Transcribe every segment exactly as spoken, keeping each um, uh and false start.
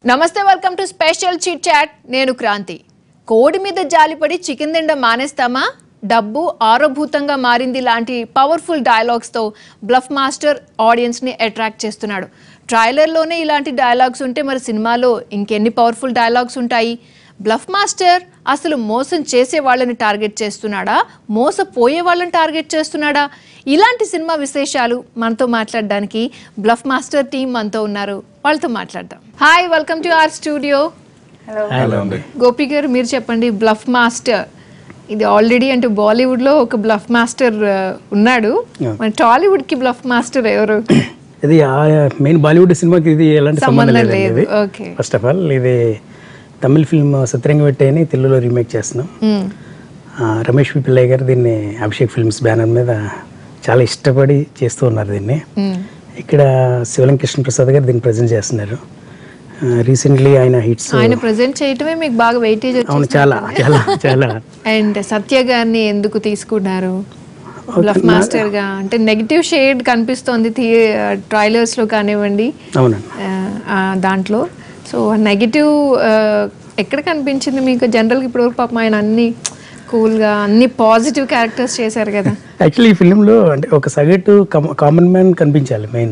నమస్తే, welcome to special chit chat. నేను క్రాంతి. కోడి మీద జాలిపడి చికెన్ తినడం మానేస్తామా? డబ్బు ఆరోభూతంగా మారింది లాంటి పవర్ఫుల్ డైలాగ్స్తో బ్లఫ్ మాస్టర్ ఆడియన్స్ని అట్రాక్ట్ చేస్తున్నాడు. ట్రైలర్లోనే ఇలాంటి డైలాగ్స్ ఉంటే మరి సినిమాలో ఇంకెన్ని పవర్ఫుల్ డైలాగ్స్ ఉంటాయి? బ్లఫ్ మాస్టర్ అసలు మోసం చేసే వాళ్ళని టార్గెట్ చేస్తున్నాడా, మోసపోయే వాళ్ళని టార్గెట్ చేస్తున్నాడా? ఇలాంటి సినిమా విశేషాలు మనతో మాట్లాడడానికి బ్లఫ్ మాస్టర్ టీం మనతో ఉన్నారు. వాళ్ళతో మాట్లాడదాం. Hi, welcome to our studio. Hello Gopi garu, మీరు చెప్పండి, బ్లఫ్ మాస్టర్ ఇది ఆల్రెడీ అంటే బాలీవుడ్లో ఒక బ్లఫ్ మాస్టర్ ఉన్నాడు, మన టాలీవుడ్కి బ్లఫ్ మాస్టర్ ఎవరు? ఇది మెయిన్ బాలీవుడ్ సినిమాకి ఇది ఎలాంటి సంబంధం లేదు. ఓకే, ఫస్ట్ ఆఫ్ ఆల్ ఇది తమిళ ఫిల్మ్ సత్రంగవెట్టి అని తెలుగులో రీమేక్ చేస్తున్నాం. రమేష్ పి పిల్లయ్య గారు దీన్ని అభిషేక్ ఫిల్మ్స్ బ్యానర్ మీద చాలా ఇష్టపడి చేస్తూ ఉన్నారు దీన్ని. ఇక్కడ శివలింగ కృష్ణ ప్రసాద్ గారు దీన్ని ప్రజెంట్ చేస్తున్నారు. రీసెంట్లీ ఆయన హిట్స్ ఆయన ప్రజెంట్ చేయటమే మీకు బాగా వెయిటేజ్ వచ్చింది. చాలా చాలా చాలా అండ్ సత్య గారిని ఎందుకు తీసుకున్నారు బ్లఫ్ మాస్టర్ గా? అంటే నెగిటివ్ షేడ్ కనిపిస్తోంది ట్రైలర్స్ లో కానివ్వండి, దాంట్లో. సో నెగిటివ్ ఎక్కడ కనిపించింది మీకు? జనరల్గా ఇప్పుడు పాపం ఆయన అన్ని కూల్గా అన్ని పాజిటివ్ క్యారెక్టర్స్ చేశారు కదా. యాక్చువల్లీ ఈ ఫిలింలో అంటే ఒక సగటు కామన్ మ్యాన్ కనిపించాలి మెయిన్.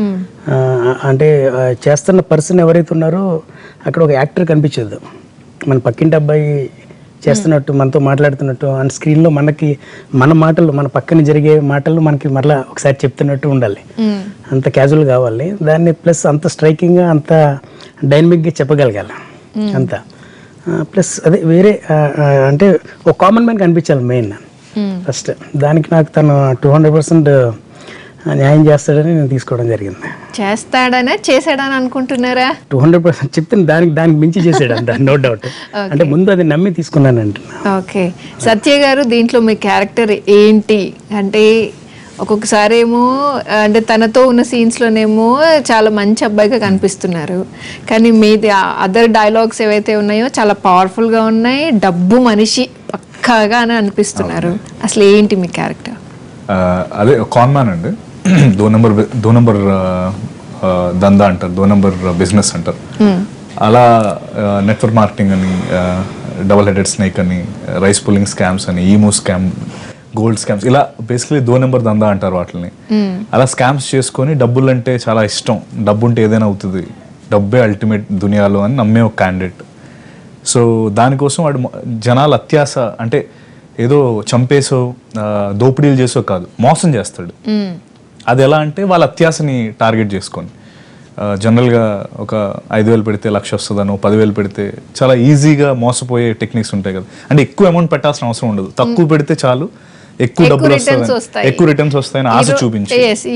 అంటే చేస్తున్న పర్సన్ ఎవరైతే ఉన్నారో అక్కడ ఒక యాక్టర్ కనిపించదు. మన పక్కింటి అబ్బాయి చేస్తున్నట్టు, మనతో మాట్లాడుతున్నట్టు, అండ్ స్క్రీన్లో మనకి మన మాటలు, మన పక్కన జరిగే మాటలు మనకి మరలా ఒకసారి చెప్తున్నట్టు ఉండాలి. అంత క్యాజువల్ కావాలి. దాన్ని ప్లస్ అంత స్ట్రైకింగ్గా, అంత డైనమిక్గా చెప్పగలగాలి అంతా. ప్లస్ అదే వేరే అంటే ఒక కామన్ మ్యాన్ కనిపించాలి మెయిన్ ఫస్ట్. దానికి నాకు తను టూ హండ్రెడ్ పర్సెంట్ న్యాయం చేస్తాడని నేను తీసుకోవడం జరిగింది. చేస్తాడనే చేశాడని అనుకుంటున్నారా? టూ హండ్రెడ్ పర్సెంట్ చెప్తే దానికి దానికి మించి చేసాడు అంట, నో డౌట్. అంటే ముందు అది నమ్మి తీసుకున్నాను అంటున్నా. ఓకే, సత్య గారు, దీంట్లో మీ క్యారెక్టర్ ఏంటి? అంటే ఒక్కొక్కసారి ఏమో అంటే తనతో ఉన్న సీన్స్లోనేమో చాలా మంచి అబ్బాయిగా కనిపిస్తున్నారు, కానీ మీది అదర్ డైలాగ్స్ ఏవైతే ఉన్నాయో చాలా పవర్ఫుల్గా ఉన్నాయి, డబ్బు మనిషి పక్కాగా అని అనిపిస్తున్నారు. అసలు ఏంటి మీ క్యారెక్టర్? అదే కాన్ మ్యాన్ అండి. దో నెంబర్ దో నెంబర్ దందా అంటారు, దో నెంబర్ బిజినెస్ అంటారు. అలా నెట్వర్క్ మార్కెటింగ్ అని, డబల్ హెడెడ్ స్నేక్ అని, రైస్ పుల్లింగ్ స్కామ్స్ అని, ఈమో స్కామ్, గోల్డ్ స్కామ్స్, ఇలా బేసిక్లీ దో నెంబర్ దందా అంటారు వాటిని. అలా స్కామ్స్ చేసుకొని డబ్బులు అంటే చాలా ఇష్టం, డబ్బు ఉంటే ఏదైనా అవుతుంది, డబ్బే అల్టిమేట్ దునియాలో అని నమ్మే ఒక క్యాండిడేట్. సో దానికోసం వాడు జనాలు అత్యాస అంటే ఏదో చంపేసో దోపిడీలు చేసో కాదు, మోసం చేస్తాడు. అది ఎలా అంటే వాళ్ళ అత్యాసని టార్గెట్ చేసుకొని, జనరల్గా ఒక ఐదు వేలు పెడితే లక్ష వస్తుందనో, పదివేలు పెడితే చాలా ఈజీగా మోసపోయే టెక్నిక్స్ ఉంటాయి కదా. అంటే ఎక్కువ అమౌంట్ పెట్టాల్సిన అవసరం ఉండదు, తక్కువ పెడితే చాలు ఎక్కువ డబ్బులు వస్తాయి, ఎక్కువ రిటర్న్స్ వస్తాయని ఆశ చూపించి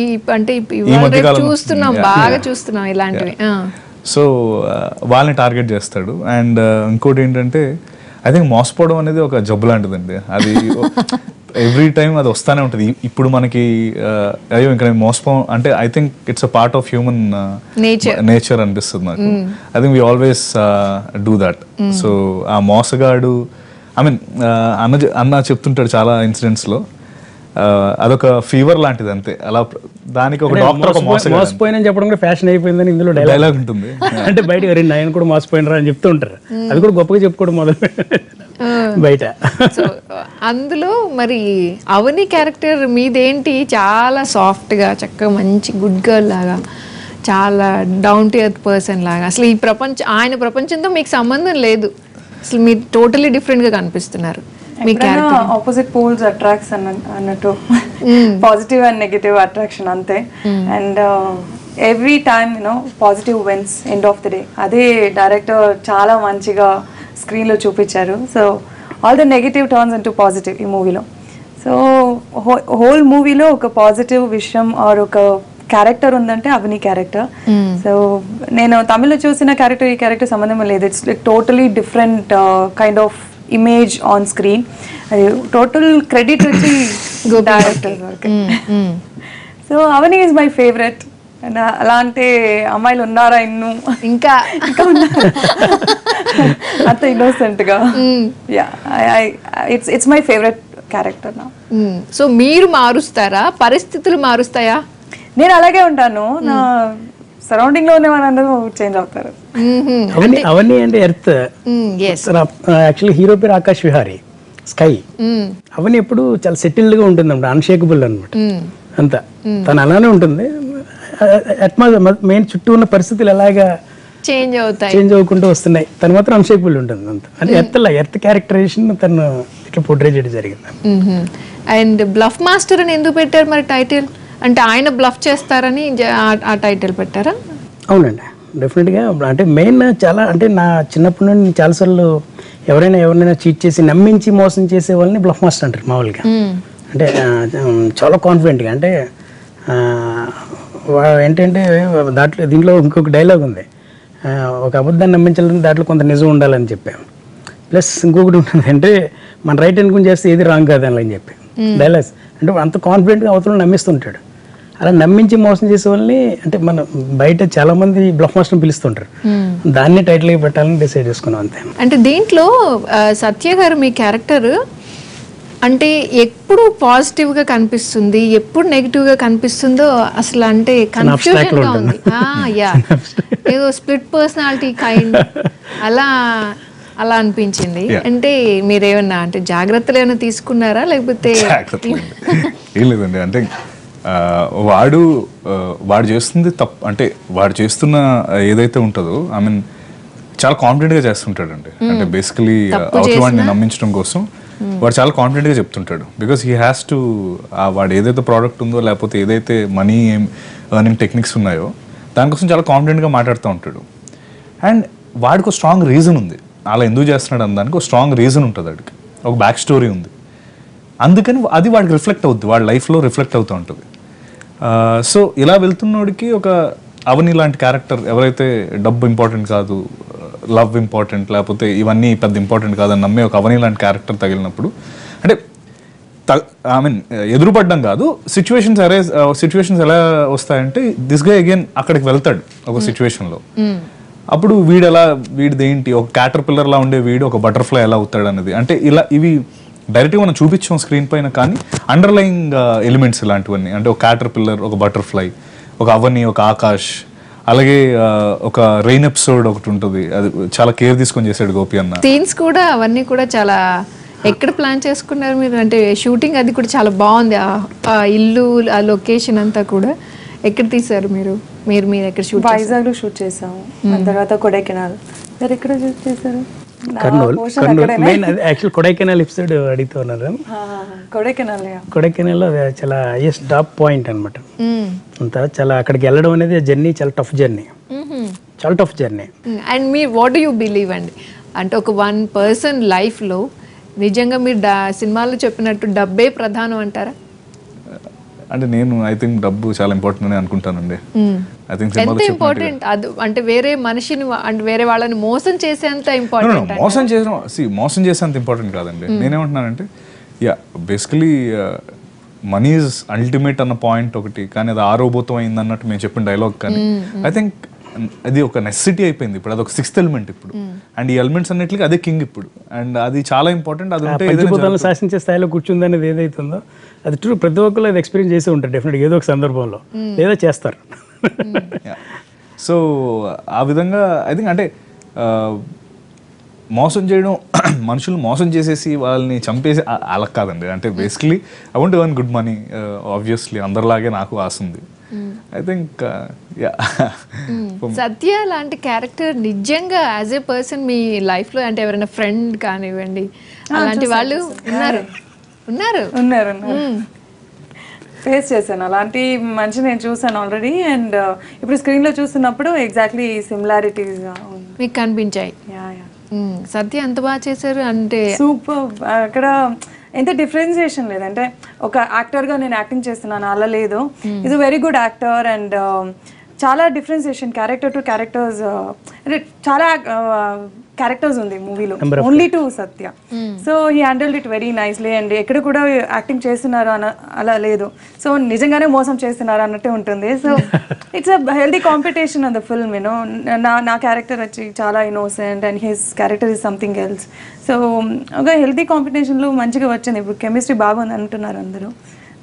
ఈ మధ్యకాలం చూస్తున్నాం ఇలాంటివి. సో వాళ్ళని టార్గెట్ చేస్తాడు. అండ్ ఇంకోటి ఏంటంటే ఐ థింక్ మోసపోవడం అనేది ఒక జబ్బు లాంటిదండి. అది ఎవ్రీ టైం అది వస్తానే ఉంటుంది. ఇప్పుడు మనకి అయ్యో ఇంకా మోసపో అంటే I think it's a part of human nature అనిపిస్తుంది నాకు. I think we always do that. So ఆ మోసగాడు, ఐ మీన్ అన్న అన్న చెప్తుంటాడు చాలా ఇన్సిడెంట్స్లో, అదొక ఫీవర్ లాంటిది అంతే. అలా దానికి ఒక డాక్టర్ ఒక మోసపోయిన చెప్పడం కూడా ఫ్యాషన్ అయిపోయిందని ఇందులో డైలాగ్ ఉంటుంది. అంటే బయట రెండు ఆయన కూడా మోసపోయినరా అని చెప్తూ ఉంటారు, అది కూడా గొప్పగా చెప్పుకోవడం మొదలు బయట. సో అందులో మరి అవని క్యారెక్టర్ మీదేంటి? చాలా సాఫ్ట్గా, చక్కగా మంచి గుడ్ గర్ల్ లాగా, చాలా డౌన్ టు ఎర్త్ పర్సన్ లాగా. అసలు ఈ ప్రపంచం, ఆయన ప్రపంచంతో మీకు సంబంధం లేదు, అసలు మీరు టోటలీ డిఫరెంట్గా కనిపిస్తున్నారు. ఆపోజిట్ పోల్స్ అట్రాక్ట్స్ అన్నట్టు, పాజిటివ్ అండ్ నెగటివ్ అట్రాక్షన్ అంతే. And every time you know positive wins end of the day. అదే డైరెక్టర్ చాలా మంచిగా స్క్రీన్లో చూపించారు. So all the negative turns into positive ఈ మూవీలో. సో హోల్ మూవీలో ఒక పాజిటివ్ విషయం ఆర్ ఒక క్యారెక్టర్ ఉందంటే అవని క్యారెక్టర్. సో నేను తమిళ్లో చూసిన క్యారెక్టర్ ఈ క్యారెక్టర్ సంబంధం లేదు. It's like totally different kind of image on screen. అది టోటల్ క్రెడిట్ వచ్చి డైరెక్టర్ వరకు. So Avani is my favourite. అలాంటి అమ్మాయిలు ఉన్నారా ఇన్ను? ఇంకా అంత ఇన్నోసెంట్ గా. It's it's my favourite character నా. సో మీరు మారుస్తారా, పరిస్థితులు మారుస్తాయా? నేను అలాగే ఉంటాను. నా సరౌండింగ్ లో ఉన్న వాళ్ళందరూ చేంజ్ అవుతారు. అవన్నీ అవన్నీ అంటే ఎర్త్. ఎస్ యాక్చువల్లీ హీరో పేరు ఆకాష్ విహారీ, స్కై. అవన్నీ ఎప్పుడు చాలా సెటిల్డ్ గా ఉంటుంది అన్నమాట, అన్షేకబుల్ అనమాట అంతా. తను అలానే ఉంటుంది. అట్మాస్ఫియర్ మెయిన్ చుట్టూ ఉన్న పరిస్థితులు ఎలాగా చేంజ్ అవుతాయి, చేంజ్ అవ్వకుండా వస్తున్నాయి, తను మాత్రం అన్షేకబుల్ ఉంటుంది అంత. అంటే ఎర్త్ లా ఎర్త్ క్యారెక్టరైజేషన్ తను ఇట్లా పోర్ట్రే చేయడం జరిగింది. అండ్ బ్లఫ్ మాస్టర్ అని ఎందుకు పెట్టారు మరి టైటిల్? అంటే ఆయన బ్లఫ్ చేస్తారని జ- ఆ- ఆ టైటిల్ పెట్టారా? అవునండి, డెఫినెట్గా. అంటే మెయిన్ చాలా అంటే నా చిన్నప్పటి నుండి నేను చాలాసార్లు ఎవరైనా ఎవరినైనా చీట్ చేసి నమ్మించి మోసం చేసే వాళ్ళని బ్లఫ్ మాస్టర్ అంటారు మామూలుగా. అంటే ఆ, చాలా కాన్ఫిడెంట్గా అంటే ఆ, వా- ఏంటంటే దాంట్లో దీంట్లో ఇంకొక డైలాగ్ ఉంది, ఆ, ఒక అబద్ధాన్ని నమ్మించాలని దాంట్లో కొంత నిజం ఉండాలని చెప్పాం. ప్లస్ ఇంకొకటి ఉంటుంది అంటే మన రైట్ అనుకుని చేస్తే ఏది రాంగ్ కాదని అని చెప్పి డైలాగ్స్. అంటే అంత కాన్ఫిడెంట్గా అవతల నమ్మిస్తుంటాడు. అలా నమ్మించి మోసం చేసే వాళ్ళని అంటే మన బయట చాలా మంది బ్లఫ్ మాస్టర్ పిలుస్తుంటారు, దాన్ని టైటిల్గా పెట్టాలని డిసైడ్ చేసుకున్నాం అంతే. అంటే దీంట్లో ఆ, సత్య గారు మీ క్యారెక్టర్ అంటే ఎప్పుడు పాజిటివ్ గా కనిపిస్తుంది, ఎప్పుడు నెగిటివ్ గా కనిపిస్తుందో అసలు అంటే కన్ఫ్యూజన్ గా ఉంది. యా ఏదో స్ప్లిట్ పర్సనాలిటీ కైండ్ అలా అలా అనిపించింది. అంటే మీరేమన్నా అంటే జాగ్రత్తలు ఏమైనా తీసుకున్నారా లేకపోతే? జాగ్రత్తలు ఏం లేదండి. అంటే ఆ, వాడు ఆ, వాడు చేస్తుంది తప్పు అంటే వాడు చేస్తున్న ఏదైతే ఉంటుందో ఐ మీన్ చాలా కాన్ఫిడెంట్గా చేస్తుంటాడండి. అంటే బేసికలీ అవతల వాడిని నమ్మించడం కోసం వాడు చాలా కాన్ఫిడెంట్గా చెప్తుంటాడు. బికాస్ హీ హ్యాస్ టు వాడు ఏదైతే ప్రోడక్ట్ ఉందో లేకపోతే ఏదైతే మనీ ఎర్నింగ్ టెక్నిక్స్ ఉన్నాయో దానికోసం చాలా కాన్ఫిడెంట్గా మాట్లాడుతూ ఉంటాడు. అండ్ వాడికి ఒక స్ట్రాంగ్ రీజన్ ఉంది అలా ఎందుకు చేస్తున్నాడు అన్న దానికి ఒక స్ట్రాంగ్ రీజన్ ఉంటుంది, వాడికి ఒక బ్యాక్ స్టోరీ ఉంది. అందుకని అది వాడికి రిఫ్లెక్ట్ అవుద్ది, వాడి లైఫ్లో రిఫ్లెక్ట్ అవుతూ ఉంటుంది. సో ఇలా వెళ్తున్నోడికి ఒక అవని లాంటి క్యారెక్టర్ ఎవరైతే డబ్బు ఇంపార్టెంట్ కాదు, లవ్ ఇంపార్టెంట్ లేకపోతే ఇవన్నీ పెద్ద ఇంపార్టెంట్ కాదని నమ్మే ఒక అవని లాంటి క్యారెక్టర్ తగిలినప్పుడు అంటే ఐ మీన్ ఎదురుపడ్డం కాదు, సిచ్యువేషన్స్ అరే సిచ్యువేషన్స్ ఎలా వస్తాయంటే దిస్ గా అగైన్ అక్కడికి వెళ్తాడు ఒక సిచ్యువేషన్లో. అప్పుడు వీడు ఎలా వీడిది ఏంటి ఒక క్యాటర్ పిల్లర్ లా ఉండే వీడు ఒక బటర్ఫ్లై ఎలా అవుతాడు అనేది అంటే ఇలా ఇవి డైరెక్ట్గా మనం చూపించాం స్క్రీన్ పైన, కానీ అండర్లయింగ్ ఎలిమెంట్స్ ఇలాంటివన్నీ అంటే ఒక క్యాటర్ పిల్లర్, ఒక బటర్ఫ్లై, ఒక అవని, ఒక ఆకాష్, అలాగే ఒక రెయిన్ ఎపిసోడ్ ఒకటి ఉంటుంది, అది చాలా కేర్ తీసుకొని చేశాడు గోపి అన్న. సీన్స్ కూడా అవన్నీ కూడా చాలా ఎక్కడ ప్లాన్ చేసుకున్నారు మీరు? అంటే షూటింగ్ అది కూడా చాలా బాగుంది, ఆ ఇల్లు ఆ లొకేషన్ అంతా కూడా ఎక్కడ తీశారు మీరు? మీరు మీరు ఎక్కడ షూట్? వైజాగ్ లో షూట్ చేసాము, దాని తర్వాత కొడైకెనాల్. మీరు ఎక్కడ షూట్ చేశారు? Kurnool. Kurnool main actual Kodaikanal episode అడుగుతూ ఉన్నారు. కొడైకెనాల్ కొడైకెనాల్లో చాలా హైయెస్ట్ టాప్ పాయింట్ అనమాట అంతా. చాలా అక్కడికి వెళ్ళడం అనేది జర్నీ చాలా టఫ్ జర్నీ, చాలా టఫ్ జర్నీ. అండ్ మీ వాట్ డూ యూ బిలీవ్ అండి అంటే ఒక వన్ పర్సన్ లైఫ్లో నిజంగా మీరు డా సినిమాలో చెప్పినట్టు డబ్బే ప్రధానం అంటారా? అంటే నేను ఐ థింక్ డబ్బు చాలా ఇంపార్టెంట్ అని అనుకుంటానండి. ఐ థింక్ ఎంత ఇంపార్టెంట్ అది అంటే వేరే మనిషిని అంటే వేరే వాళ్ళని మోసం చేసేంత ఇంపార్టెంట్? మోసం చేసిన సి మోసం చేసేంత ఇంపార్టెంట్ కాదండి. నేనేమంటున్నానంటే yeah basically money is ultimate అన్న పాయింట్ ఒకటి, కానీ అది ఆరోభూతం అయింది అన్నట్టు మేము చెప్పిన డైలాగ్, కానీ ఐ థింక్ అది ఒక నెసెసిటీ అయిపోయింది ఇప్పుడు, అది ఒక సిక్స్త్ ఎలిమెంట్ ఇప్పుడు. అండ్ ఈ ఎలిమెంట్స్ అన్నిటికీ అదే కింగ్ ఇప్పుడు, అండ్ అది చాలా ఇంపార్టెంట్. అది ఉంటే పంచభూతాలను శాసించే స్థాయిలో కూర్చుంది అనేది ఏదైతుందో అది ట్రూ. ప్రతి ఒక్కరు అది ఎక్స్పీరియన్స్ చేసి ఉంటారు డెఫినెట్గా ఏదో ఒక సందర్భంలో, లేదా చేస్తారు. సో ఆ విధంగా ఐ థింక్ అంటే మోసం చేయడం, మనుషులు మోసం చేసేసి వాళ్ళని చంపేసి అలా కాదండి. అంటే basically I want to earn good money, obviously అందరిలాగే నాకు ఆశ ఉంది. ఐ థింక్ సత్య లాంటి క్యారెక్టర్ నిజంగా యాజ్ ఏ పర్సన్ మీ లైఫ్లో అంటే ఎవరైనా ఫ్రెండ్ కానివ్వండి అలాంటి వాళ్ళు ఉన్నారు ఉన్నారు ఉన్నారు ఫేస్ చేశాను అలాంటి మనిషి నేను చూసాను ఆల్రెడీ. అండ్ ఇప్పుడు స్క్రీన్లో చూస్తున్నప్పుడు ఎగ్జాక్ట్లీ సిమిలారిటీస్ మీకు కనిపించాయి. సత్య ఎంత బాగా చేశారు అంటే సూపర్. అక్కడ ఎంత డిఫరెన్సియేషన్ లేదంటే ఒక యాక్టర్గా నేను యాక్టింగ్ చేస్తున్నాను అలా లేదు, is a very good actor. And చాలా డిఫరెన్సియేషన్ క్యారెక్టర్ టు క్యారెక్టర్స్, అంటే చాలా క్యారెక్టర్స్ ఉంది మూవీలో, only to Satya. So he handled it very nicely. And ఎక్కడ కూడా యాక్టింగ్ చేస్తున్నారు అన అలా లేదు, సో నిజంగానే మోసం చేస్తున్నారు అన్నట్టే ఉంటుంది. So it's a healthy competition on the film. You know నా నా క్యారెక్టర్ వచ్చి చాలా innocent and his character is something else. So ఒక హెల్దీ కాంపిటీషన్లో మంచిగా వచ్చింది. ఇప్పుడు కెమిస్ట్రీ బాగుంది అంటున్నారు అందరూ.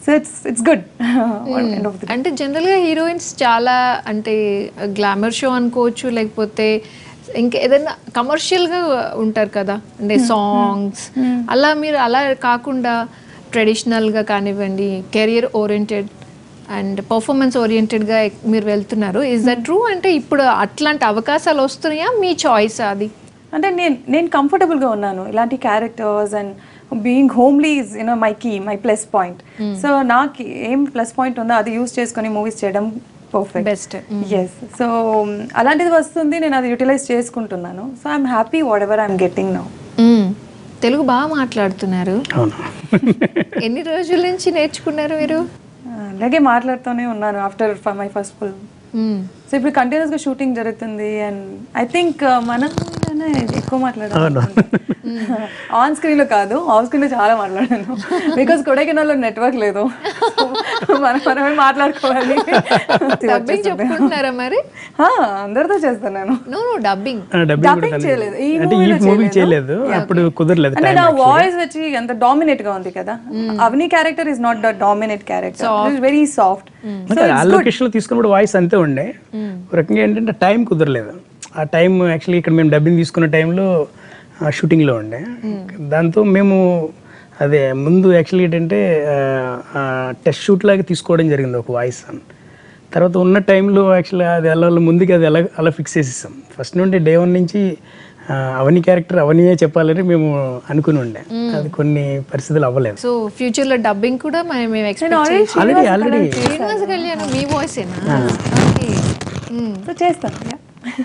So it's it's good. End of the అంటే జనరల్గా హీరోయిన్స్ చాలా అంటే గ్లామర్ షో అనుకోవచ్చు, లేకపోతే ఇంకా ఏదైనా కమర్షియల్గా ఉంటారు కదా, అంటే సాంగ్స్ అలా. మీరు అలా కాకుండా ట్రెడిషనల్గా కానివ్వండి, కెరియర్ ఓరియంటెడ్ అండ్ పర్ఫార్మెన్స్ ఓరియంటెడ్గా మీరు వెళ్తున్నారు. Is that true? అంటే ఇప్పుడు అట్లాంటి అవకాశాలు వస్తున్నాయా, మీ చాయిస్ అది? అంటే నేను నేను కంఫర్టబుల్గా ఉన్నాను ఇలాంటి characters, and being homely is you know my key, my plus point. So నాకు ఏం ప్లస్ పాయింట్ ఉందో అది యూస్ చేసుకొని మూవీస్ చేయడం పర్ఫెక్ట్, బెస్ట్. ఎస్. సో అలాంటిది వస్తుంది, నేను అది యూటిలైజ్ చేసుకుంటున్నాను. So I'm happy whatever I'm getting now. Telugu బాగా మాట్లాడుతున్నారు. అవును. ఎన్ని రోజుల నుంచి నేర్చుకున్నారు మీరు? అలాగే మాట్లాడుతూనే ఉన్నాను after my first film. So ఇప్పుడు కంటిన్యూస్గా షూటింగ్ జరుగుతుంది, అండ్ ఐ థింక్ మనం ఎక్కువ మాట్లాడాలి ఆన్ స్క్రీన్ లో కాదు, ఆఫ్ స్క్రీన్ లో చాలా మాట్లాడాను. బికాస్ కొడైకెనాల్లో నెట్వర్క్ లేదు, మనం మనమే మాట్లాడుకోవాలి. డబ్బింగ్ చెప్పుకుంటున్నారా మరి? అందరితో చేస్తాను నేను. నో నో డబ్బింగ్ డబ్బింగ్ చేయలేదు, ఈ అంటే ఈ మూవీ చేయలేదు, అప్పుడు కుదరలేదు. అంటే నా వాయిస్ వచ్చి అంత డామినేట్ గా ఉంది కదా. Avani character is not the dominate character, it is very soft. ఆ లొకేషన్ లో తీసుకున్నప్పుడు వాయిస్ అంతే ఉండే, ఒక రకంగా ఏంటంటే టైం కుదరలేదు. ఆ టైం యాక్చువల్లీ ఇక్కడ మేము డబ్బింగ్ తీసుకున్న టైంలో షూటింగ్లో ఉండే, దాంతో మేము అదే ముందు యాక్చువల్లీ ఏంటంటే టెస్ట్ షూట్ లాగా తీసుకోవడం జరిగింది ఒక వాయిస్. తర్వాత ఉన్న టైంలో యాక్చువల్లీ అది ఎలా ముందుకి అది ఎలా అలా ఫిక్స్ చేసేసాం. ఫస్ట్ నుండి డే వన్ నుంచి అవని క్యారెక్టర్ అవనియే చెప్పాలని మేము అనుకుని ఉండే, అది కొన్ని పరిస్థితులు అవ్వలేదు. సో ఫ్యూచర్ లో డబ్బింగ్ కూడా మేము ఎక్స్పెక్ట్ చేయాలి. ఆల్రెడీ ఆల్రెడీ శ్రీనివాస్ కళ్యాణ్ మీ వాయిసేనా? ఓకే, చేస్తాను.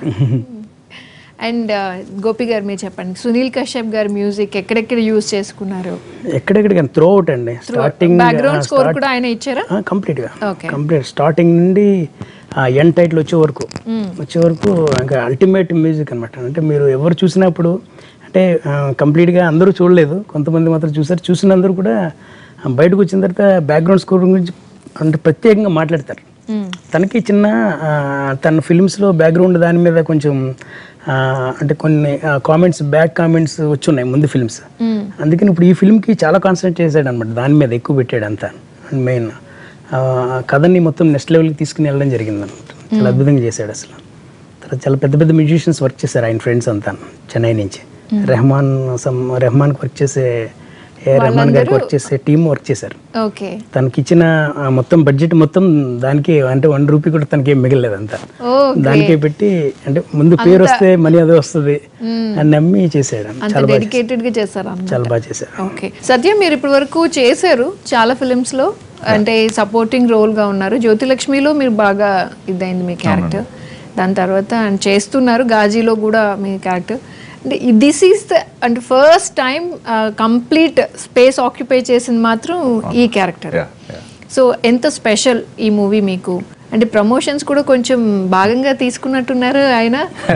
అండ్ గోపి గారు మీరు చెప్పండి, సునీల్ కశ్యప్ గారి మ్యూజిక్ ఎక్కడెక్కడ యూజ్ చేసుకున్నారు? ఎక్కడెక్కడ త్రో అవుట్ అండి. స్టార్టింగ్ బ్యాక్గ్రౌండ్ స్కోర్ కూడా ఆయన ఇచ్చారా? కంప్లీట్ గా కంప్లీట్ స్టార్టింగ్ నుండి ఎండ్ టైటిల్ వచ్చే వరకు వచ్చే వరకు ఇంకా అల్టిమేట్ మ్యూజిక్ అనమాట. అంటే మీరు ఎవరు చూసినప్పుడు అంటే కంప్లీట్గా అందరూ చూడలేదు, కొంతమంది మాత్రం చూసారు. చూసినందరూ కూడా బయటకు వచ్చిన తర్వాత బ్యాక్గ్రౌండ్ స్కోర్ గురించి అంటే ప్రత్యేకంగా మాట్లాడతారు. తనకి చిన్న తన ఫిల్మ్స్లో బ్యాక్గ్రౌండ్ దాని మీద కొంచెం అంటే కొన్ని కామెంట్స్ బ్యాక్ కామెంట్స్ వచ్చున్నాయి ముందు ఫిల్మ్స్, అందుకని ఇప్పుడు ఈ ఫిల్మ్కి చాలా కాన్సన్ట్రేట్ చేశాడు అనమాట, దాని మీద ఎక్కువ పెట్టాడు అంతా. అండ్ మెయిన్ కథని మొత్తం నెక్స్ట్ లెవెల్కి తీసుకుని వెళ్ళడం జరిగింది అనమాట. చాలా అద్భుతంగా చేశాడు అసలు. తర్వాత చాలా పెద్ద పెద్ద మ్యూజిషియన్స్ వర్క్ చేశారు ఆయన ఫ్రెండ్స్ అంతా చెన్నై నుంచి. రెహమాన్ సమ్ రెహమాన్కి వర్క్ చేసే ఏ రెహమాన్ గారికి వర్క్ చేసే టీం వర్క్ చేశారు. ఓకే, తనకి ఇచ్చిన మొత్తం బడ్జెట్ మొత్తం దానికి అంటే వన్ రూపీ కూడా తనకి ఏం మిగలేదు అంతా, దానికే పెట్టి అంటే ముందు పేరు వస్తే మనీ అదే వస్తుంది అని నమ్మి చేశాడు. చాలా డెడికేటెడ్ గా చేశారు, చాలా బాగా చేశారు. ఓకే, సత్య మీరు ఇప్పటి వరకు చేశారు చాలా ఫిలిమ్స్ లో, అంటే సపోర్టింగ్ రోల్ గా ఉన్నారు. జ్యోతిలక్ష్మిలో మీరు బాగా ఇదైంది మీ క్యారెక్టర్, దాని తర్వాత చేస్తున్నారు గాజీలో కూడా మీ క్యారెక్టర్. అంటే దిస్ ఈస్ ద అంటే first time complete space occupy చేసింది మాత్రం ఈ క్యారెక్టర్. సో ఎంత స్పెషల్ ఈ మూవీ మీకు? అంటే ప్రమోషన్స్ కూడా కొంచెం భాగంగా తీసుకున్నట్టున్నారు ఆయన.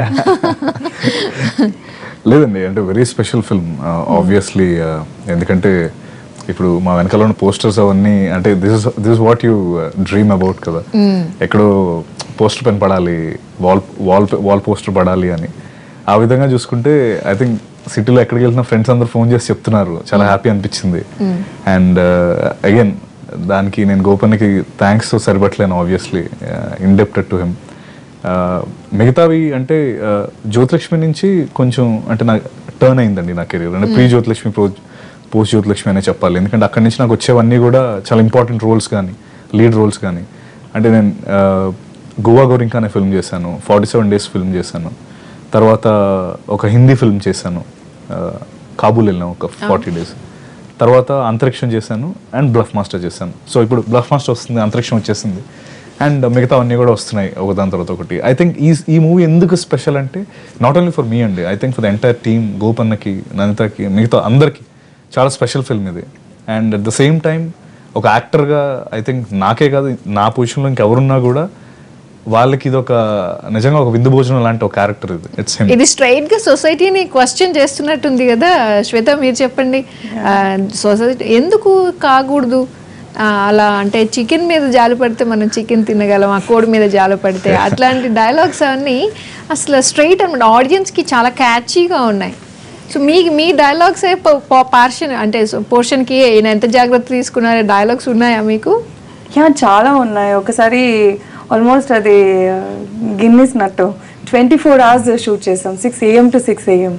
లేదండి, అంటే వెరీ స్పెషల్ ఫిల్మ్ ఆబ్వియస్లీ. ఎందుకంటే ఇప్పుడు మా వెనకాల ఉన్న పోస్టర్స్ అవన్నీ అంటే this is this is what you dream about కదా. ఎక్కడో పోస్టర్ పెన్ పడాలి, వాల్ వాల్ వాల్ పోస్టర్ పడాలి అని. ఆ విధంగా చూసుకుంటే ఐ థింక్ సిటీలో ఎక్కడికి వెళ్తున్న ఫ్రెండ్స్ అందరూ ఫోన్ చేసి చెప్తున్నారు, చాలా హ్యాపీ అనిపించింది. అండ్ అగైన్ దానికి నేను గోపన్కి థ్యాంక్స్ సరిపట్లేను, ఆబ్వియస్లీ ఇండెప్టెడ్ టు హిమ్. మిగతావి అంటే జ్యోతిలక్ష్మి నుంచి కొంచెం అంటే నాకు టర్న్ అయిందండి నా కెరీర్. అంటే pre Jyothilakshmi pro post Jyothilakshmi అనే చెప్పాలి. ఎందుకంటే అక్కడి నుంచి నాకు వచ్చేవన్నీ కూడా చాలా ఇంపార్టెంట్ రోల్స్ కానీ లీడ్ రోల్స్ కానీ. అంటే నేను గోవా గోరింకా అనే ఫిల్మ్ చేశాను, ఫార్టీ సెవెన్ డేస్ ఫిల్మ్ చేశాను, తర్వాత ఒక హిందీ ఫిల్మ్ చేశాను, కాబూల్ వెళ్ళాను ఒక ఫార్టీ డేస్, తర్వాత అంతరిక్షం చేశాను అండ్ బ్లఫ్ మాస్టర్ చేశాను. సో ఇప్పుడు బ్లఫ్ మాస్టర్ వస్తుంది, అంతరిక్షం వచ్చేసింది, అండ్ మిగతా అన్నీ కూడా వస్తున్నాయి ఒక దాని తర్వాత ఒకటి. ఐ థింక్ ఈ ఈ మూవీ ఎందుకు స్పెషల్ అంటే నాట్ ఓన్లీ ఫర్ మీ అండి, I think for the entire team, గోపన్నకి, నందితకి, మిగతా అందరికీ చాలా స్పెషల్ ఫిల్మ్ ఇది. And at the same time ఒక యాక్టర్గా ఐ థింక్ నాకే కాదు, నా పొజిషన్లో ఇంకెవరున్నా కూడా వాళ్ళకి ఇది ఒక నిజంగా ఒక విందు భోజనం లాంటి ఒక క్యారెక్టర్ ఇది. It's him. ఇది స్ట్రైట్ గా సొసైటీని క్వశ్చన్ చేస్తున్నట్టుంది కదా శ్వేత, మీరు చెప్పండి. సొసైటీ ఎందుకు కాకూడదు అలా, అంటే చికెన్ మీద జాలి పడితే మనం చికెన్ తినగలం, ఆ కోడి మీద జాలి పడితే, అట్లాంటి డైలాగ్స్ అన్నీ అసలు స్ట్రైట్ అనమాట, ఆడియన్స్కి చాలా క్యాచీగా ఉన్నాయి. సో మీ మీ డైలాగ్స్ పార్షన్ అంటే పోర్షన్ కి ఈయన ఎంత జాగ్రత్త తీసుకున్నారో డైలాగ్స్ ఉన్నాయా మీకు? యా చాలా ఉన్నాయి. ఒకసారి ఆల్మోస్ట్ అది గిన్నిస్ నట్టు ట్వంటీ ఫోర్ అవర్స్ షూట్ చేసాం, six AM to six AM.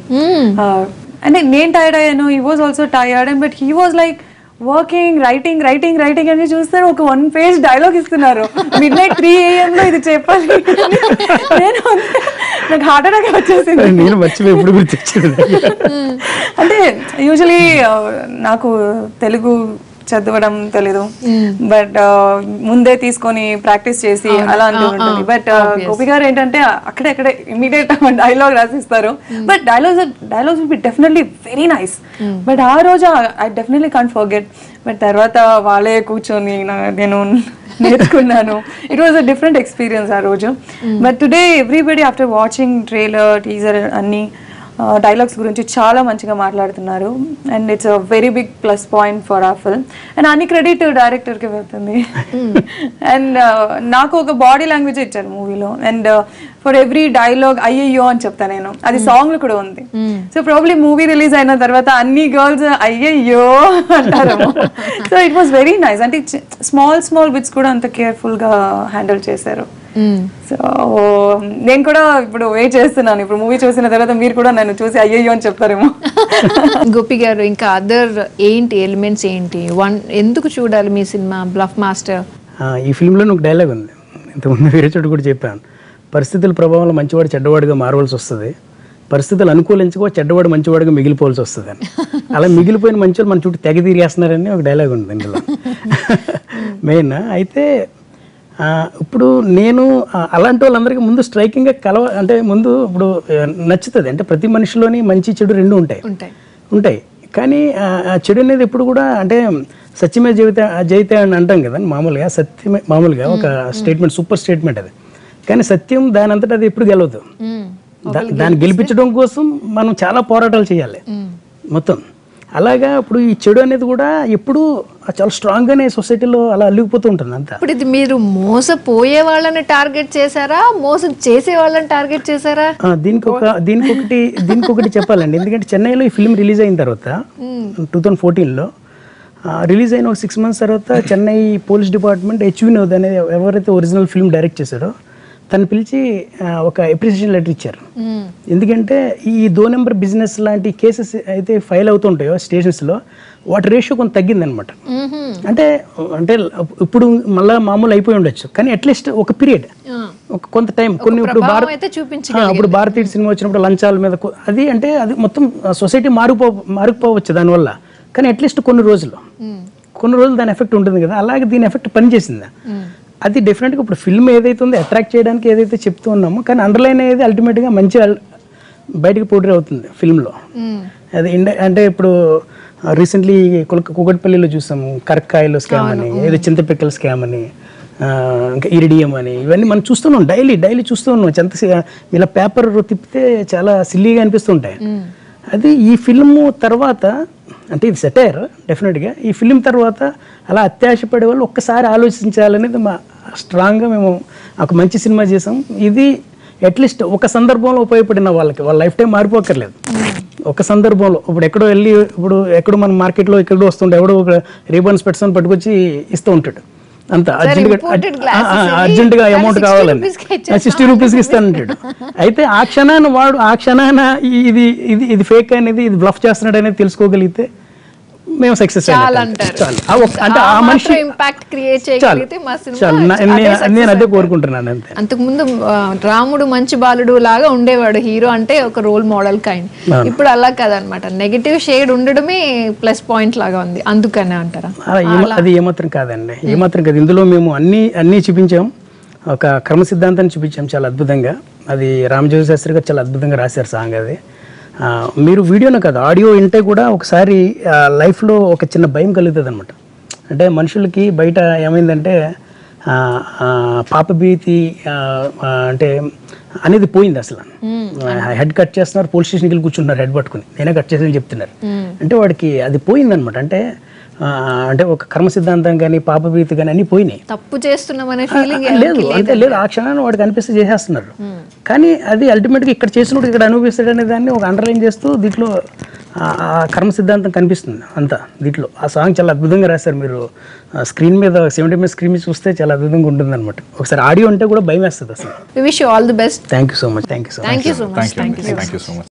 అంటే నేను టైర్డ్ అయ్యాను, he was also tired, but he was like working, writing writing writing అని చూస్తారు, ఒక వన్ పేజ్ డైలాగ్ ఇస్తున్నారు మిడ్ నైట్ త్రీ ఏఎం లో ఇది చెప్పాలి. నేను నాకు హార్ట్ అటాక్ వచ్చేసింది. నేను మర్చిపోయి ఎప్పుడు గుర్తొచ్చింది. అంటే యూజువలీ నాకు తెలుగు చదవడం తెలీదు, బట్ ముందే తీసుకొని ప్రాక్టీస్ చేసి అలా అంటూ ఉంటుంది. బట్ గోపి గారు ఏంటంటే అక్కడెక్కడే ఇమీడియట్ డైలాగ్ రాసిస్తారు. But dialogues dialogues will be definitely very nice. But ఆ రోజు I definitely can't forget. But తర్వాత వాళ్ళే కూర్చొని నేను నేర్చుకున్నాను. It was a different experience ఆ రోజు. But today everybody after watching trailer, teaser అన్ని డైలాగ్స్ గురించి చాలా మంచిగా మాట్లాడుతున్నారు. And it's a very big plus point for ఆ ఫిల్మ్. అండ్ అన్ని క్రెడిట్ డైరెక్టర్కి వెళ్తుంది. అండ్ నాకు ఒక బాడీ లాంగ్వేజ్ ఇచ్చారు మూవీలో. అండ్ ఫర్ ఎవ్రీ డైలాగ్ అయ్యయ్యో అని చెప్తా నేను, అది సాంగ్ లో కూడా ఉంది. సో ప్రాబ్లీ మూవీ రిలీజ్ అయిన తర్వాత అన్ని గర్ల్స్ అయ్యయ్యో అంటారు. So it was very nice. అంటే స్మాల్ స్మాల్ బిట్స్ కూడా అంత కేర్ఫుల్ గా హ్యాండిల్ చేశారు. సో నేను కూడా ఇప్పుడు వెయిట్ చేస్తున్నాను, ఇప్పుడు మూవీ చూసిన తర్వాత మీరు కూడా నన్ను చూసి అయ్యయ్యో అని చెప్తారేమో. గోపి గారు, ఇంకా అదర్ ఏంటి ఎలిమెంట్స్ ఏంటి, వన్ ఎందుకు చూడాలి మీ సినిమా బ్లఫ్ మాస్టర్? ఈ ఫిల్మ్లో ఒక డైలాగ్ ఉంది, ఇంతకుముందు వేరే చోటు కూడా చెప్పాను. పరిస్థితుల ప్రభావంలో మంచివాడు చెడ్డవాడిగా మారవలసి వస్తుంది, పరిస్థితులు అనుకూలించుకో చెడ్డవాడు మంచివాడిగా మిగిలిపోవాల్సి వస్తుంది అని. అలా మిగిలిపోయిన మంచివాళ్ళు మన చుట్టూ తెగ తీరేస్తున్నారని ఒక డైలాగ్ ఉంది ఇందులో మెయిన్. అయితే ఇప్పుడు నేను అలాంటి వాళ్ళందరికీ ముందు స్ట్రైకింగ్గా కలవ అంటే ముందు ఇప్పుడు నచ్చుతుంది. అంటే ప్రతి మనిషిలోని మంచి చెడు రెండు ఉంటాయి ఉంటాయి కానీ ఆ చెడు అనేది ఎప్పుడు కూడా అంటే సత్యమే జీవిత జయితే అని అంటాం కదా మామూలుగా. సత్యమే మామూలుగా ఒక స్టేట్మెంట్, సూపర్ స్టేట్మెంట్ అది. కానీ సత్యం దాని అంతటా అది ఎప్పుడు గెలవదు. దాన్ని గెలిపించడం కోసం మనం చాలా పోరాటాలు చేయాలి మొత్తం. అలాగా ఇప్పుడు ఈ చెడు అనేది కూడా ఎప్పుడు చాలా స్ట్రాంగ్ గానే సొసైటీలో అలా అల్లిగిపోతూ ఉంటుంది అంతా. ఇప్పుడు ఇది మీరు మోసపోయే వాళ్ళని టార్గెట్ చేశారా, మోసం చేసే వాళ్ళని టార్గెట్ చేశారా? దీనికి ఒక దీనికి ఒకటి దీనికి ఒకటి చెప్పాలండి. ఎందుకంటే చెన్నైలో ఈ ఫిల్మ్ రిలీజ్ అయిన తర్వాత టూ థౌజండ్ ఫోర్టీన్లో రిలీజ్ అయిన ఒక సిక్స్ మంత్స్ తర్వాత Chennai police department H Vinod అనేది ఎవరైతే ఒరిజినల్ ఫిల్మ్ డైరెక్ట్ చేశాడో తను పిలిచి ఒక అప్రిసియేషన్ లెటర్ ఇచ్చారు. ఎందుకంటే ఈ దో నెంబర్ బిజినెస్ లాంటి కేసెస్ అయితే ఫైల్ అవుతుంటాయో స్టేషన్స్లో వాటి రేషియో కొంత తగ్గిందనమాట. అంటే అంటే ఇప్పుడు మళ్ళీ మామూలు అయిపోయి ఉండొచ్చు, కానీ అట్లీస్ట్ ఒక పీరియడ్ ఒక కొంత టైం కొన్ని ఇప్పుడు భారత్ ఇప్పుడు భారతీయ సినిమా వచ్చినప్పుడు లంచాల మీద అది అంటే అది మొత్తం సొసైటీ మారిపో మారిపోవచ్చు దానివల్ల. కానీ అట్లీస్ట్ కొన్ని రోజులు కొన్ని రోజులు దాని ఎఫెక్ట్ ఉంటుంది కదా, అలాగే దీని ఎఫెక్ట్ పనిచేసిందా అది డెఫినెట్గా ఇప్పుడు ఫిల్మ్ ఏదైతే ఉందో అట్రాక్ట్ చేయడానికి ఏదైతే చెప్తూ ఉన్నామో కానీ అండర్లైన్ అనేది అల్టిమేట్గా మంచి బయటకు పోటీ అవుతుంది ఫిల్మ్లో. అది ఇండ అంటే ఇప్పుడు రీసెంట్లీ కుకట్పల్లిలో చూసాం కరక్కాయలు స్కామ్ అని, ఏదో చింతపిక్కల స్కామ్ అని, ఇంకా ఇరిడియం అని, ఇవన్నీ మనం చూస్తున్నాం డైలీ డైలీ చూస్తూ ఉన్నాం. చింత ఇలా పేపర్ తిప్పితే చాలా సిల్లీగా అనిపిస్తుంటాయి. అది ఈ ఫిల్మ్ తర్వాత అంటే ఇది సెటైర్ డెఫినెట్గా. ఈ ఫిల్మ్ తర్వాత అలా అత్యాశపడే వాళ్ళు ఒక్కసారి ఆలోచించాలనేది మా స్ట్రాంగ్గా మేము ఒక మంచి సినిమా చేసాం. ఇది అట్లీస్ట్ ఒక సందర్భంలో ఉపయోగపడిన వాళ్ళకి వాళ్ళ లైఫ్ టైం మారిపోకర్లేదు. ఒక సందర్భంలో ఇప్పుడు ఎక్కడో వెళ్ళి ఇప్పుడు ఎక్కడో మన మార్కెట్లో ఎక్కడో వస్తుంటే ఎవడో రీబన్స్ పెట్స్ పట్టుకొచ్చి ఇస్తూ ఉంటాడు అంత అర్జెంట్గా అర్జెంటుగా అమౌంట్ కావాలని సిక్స్టీ రూపీస్కి ఇస్తానంటాడు. అయితే ఆ క్షణాన్ని వాడు ఆ క్షణాన ఇది ఇది ఇది ఫేక్ అనేది ఇది బ్లఫ్ చేస్తున్నాడు అనేది తెలుసుకోగలిగితే మేము సక్సెస్ అంటే ఆ మనిషి నేను అదే కోరుకుంటున్నాను అంతే. అంతకుముందు రాముడు మంచి బాలుడు లాగా ఉండేవాడు హీరో అంటే ఒక రోల్ మోడల్ కైండ్. ఇప్పుడు అలా కాదనమాట, నెగటివ్ షేడ్ ఉండడమే ప్లస్ పాయింట్ లాగా ఉంది, అందుకనే అంటారా? అది ఏమాత్రం కాదండి, ఏమాత్రం కాదు. ఇందులో మేము అన్ని అన్ని చూపించాం, ఒక క్రమ సిద్ధాంతాన్ని చూపించాం చాలా అద్భుతంగా. అది రామజోగి శాస్త్రి గారు చాలా అద్భుతంగా రాశారు సాంగ్. అది మీరు వీడియోనే కాదు ఆడియో వింటే కూడా ఒకసారి లైఫ్లో ఒక చిన్న భయం కలుగుతుంది అనమాట. అంటే మనుషులకి బయట ఏమైందంటే పాపభీతి అంటే అనేది పోయింది అసలు. హెడ్ కట్ చేస్తున్నారు, పోలీస్ స్టేషన్కి వెళ్ళి కూర్చుంటున్నారు హెడ్ పట్టుకుని, నేనే కట్ చేసి చెప్తున్నారు. అంటే వాడికి అది పోయిందనమాట. అంటే అంటే ఒక కర్మ సిద్ధాంతం కానీ పాపభీతి కానీ అన్నీ పోయినాయి. తప్పు చేస్తున్నామనే ఫీలింగ్ లేదు అంతే లేదు, ఆ క్షణాన్ని వాడికి అనిపిస్తే చేసేస్తున్నారు. కానీ అది అల్టిమేట్గా ఇక్కడ చేసినప్పుడు ఇక్కడ అనుభవిస్తాడు అనే దాన్ని ఒక అండర్లైన్ చేస్తూ దీంట్లో ఆ కర్మ సిద్ధాంతం కనిపిస్తుంది అంతా దీంట్లో. ఆ సాంగ్ చాలా అద్భుతంగా రాశారు మీరు. స్క్రీన్ మీద సెవెంటీ మీద స్క్రీన్ మీద చూస్తే చాలా అద్భుతంగా ఉంటుంది అనమాట. ఒకసారి ఆడియో అంటే కూడా భయం వేస్తుంది అసలు. We wish you all the best. Thank you so much. Thank you so much. Thank you so much. Thank you thank you so much.